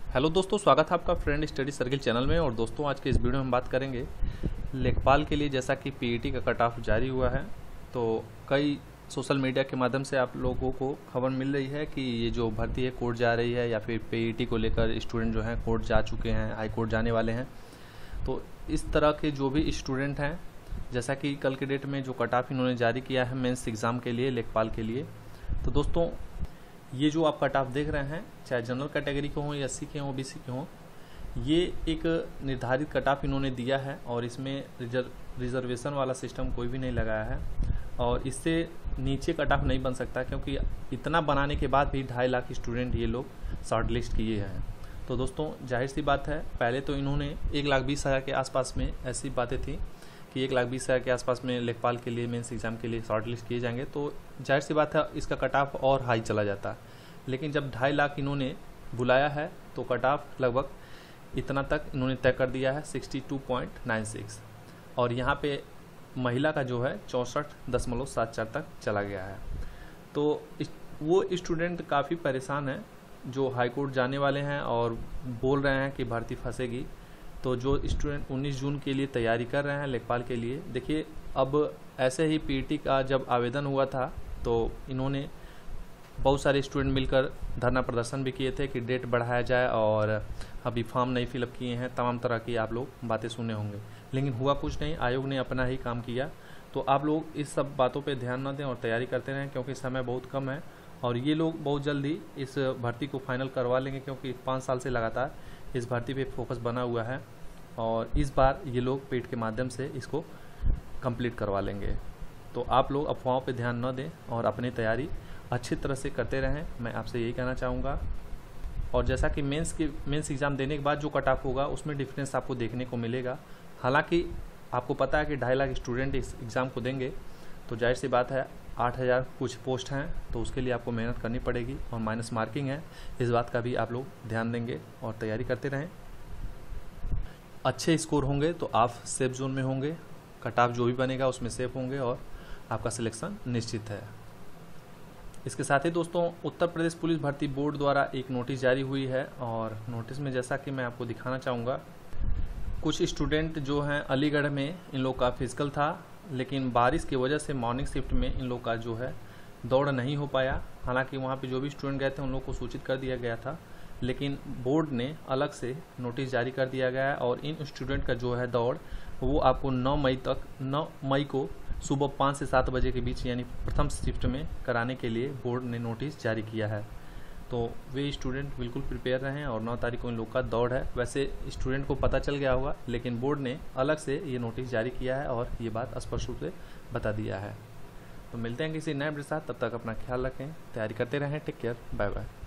Hello दोस्तों, स्वागत है आपका फ्रेंड स्टडी सर्किल चैनल में। और दोस्तों, आज के इस वीडियो में हम बात करेंगे लेखपाल के लिए। जैसा कि पीईटी का कट ऑफ जारी हुआ है, तो कई सोशल मीडिया के माध्यम से आप लोगों को खबर मिल रही है कि ये जो भर्ती है कोर्ट जा रही है, या फिर पीईटी को लेकर स्टूडेंट जो हैं कोर्ट जा चुके हैं, हाई कोर्ट जाने वाले हैं। तो इस तरह के जो भी स्टूडेंट हैं, जैसा कि कल के डेट में जो कट ऑफ इन्होंने जारी किया है मेंस एग्ज़ाम के लिए, लेखपाल के लिए, तो दोस्तों ये जो आप कट ऑफ देख रहे हैं, चाहे जनरल कैटेगरी के हों, एससी के हों, ओबीसी के हों, ये एक निर्धारित कट ऑफ इन्होंने दिया है। और इसमें रिजर्वेशन वाला सिस्टम कोई भी नहीं लगाया है, और इससे नीचे कट ऑफ नहीं बन सकता, क्योंकि इतना बनाने के बाद भी 2.5 लाख स्टूडेंट ये लोग शॉर्ट लिस्ट किए हैं। तो दोस्तों, जाहिर सी बात है, पहले तो इन्होंने 1,20,000 के आसपास में ऐसी बातें थी कि 1,20,000 के आसपास में लेखपाल के लिए मेंस एग्ज़ाम के लिए शॉर्ट लिस्ट किए जाएंगे, तो जाहिर सी बात है इसका कट ऑफ और हाई चला जाता। लेकिन जब 2.5 लाख इन्होंने बुलाया है, तो कट ऑफ लगभग इतना तक इन्होंने तय कर दिया है, 62.96। और यहाँ पे महिला का जो है 64.74 तक चला गया है। तो वो स्टूडेंट काफ़ी परेशान हैं जो हाई कोर्ट जाने वाले हैं और बोल रहे हैं कि भर्ती फंसेगी। तो जो स्टूडेंट 19 जून के लिए तैयारी कर रहे हैं लेखपाल के लिए, देखिए अब ऐसे ही पीईटी का जब आवेदन हुआ था, तो इन्होंने बहुत सारे स्टूडेंट मिलकर धरना प्रदर्शन भी किए थे कि डेट बढ़ाया जाए, और अभी फॉर्म नहीं फिलअप किए हैं, तमाम तरह की आप लोग बातें सुने होंगे। लेकिन हुआ कुछ नहीं, आयोग ने अपना ही काम किया। तो आप लोग इस सब बातों पे ध्यान न दें और तैयारी करते रहें, क्योंकि समय बहुत कम है और ये लोग बहुत जल्दी इस भर्ती को फाइनल करवा लेंगे, क्योंकि 5 साल से लगातार इस भर्ती पे फोकस बना हुआ है, और इस बार ये लोग पेट के माध्यम से इसको कंप्लीट करवा लेंगे। तो आप लोग अफवाहों पे ध्यान न दें और अपनी तैयारी अच्छी तरह से करते रहें, मैं आपसे यही कहना चाहूँगा। और जैसा कि मेंस एग्ज़ाम देने के बाद जो कट ऑफ होगा, उसमें डिफरेंस आपको देखने को मिलेगा। हालांकि आपको पता है कि 2.5 लाख स्टूडेंट इस एग्ज़ाम को देंगे, तो जाहिर सी बात है 8,000 कुछ पोस्ट हैं, तो उसके लिए आपको मेहनत करनी पड़ेगी और माइनस मार्किंग है। इस बात का भी आप लोग ध्यान देंगे और तैयारी करते रहें। अच्छे स्कोर होंगे तो आप सेफ जोन में होंगे, कट ऑफ जो भी बनेगा उसमें सेफ होंगे और आपका सिलेक्शन निश्चित है। इसके साथ ही दोस्तों, उत्तर प्रदेश पुलिस भर्ती बोर्ड द्वारा एक नोटिस जारी हुई है, और नोटिस में जैसा कि मैं आपको दिखाना चाहूँगा, कुछ स्टूडेंट जो हैं अलीगढ़ में, इन लोग का फिजिकल था, लेकिन बारिश की वजह से मॉर्निंग शिफ्ट में इन लोग का जो है दौड़ नहीं हो पाया। हालांकि वहाँ पे जो भी स्टूडेंट गए थे उन लोग को सूचित कर दिया गया था, लेकिन बोर्ड ने अलग से नोटिस जारी कर दिया गया है, और इन स्टूडेंट का जो है दौड़ वो आपको 9 मई को सुबह 5 से 7 बजे के बीच, यानी प्रथम शिफ्ट में कराने के लिए बोर्ड ने नोटिस जारी किया है। तो वे स्टूडेंट बिल्कुल प्रिपेयर रहें, और 9 तारीख को इन लोग का दौड़ है। वैसे स्टूडेंट को पता चल गया होगा, लेकिन बोर्ड ने अलग से ये नोटिस जारी किया है और ये बात स्पष्ट रूप से बता दिया है। तो मिलते हैं किसी नए अपडेट के साथ, तब तक अपना ख्याल रखें, तैयारी करते रहें। Take care, bye bye.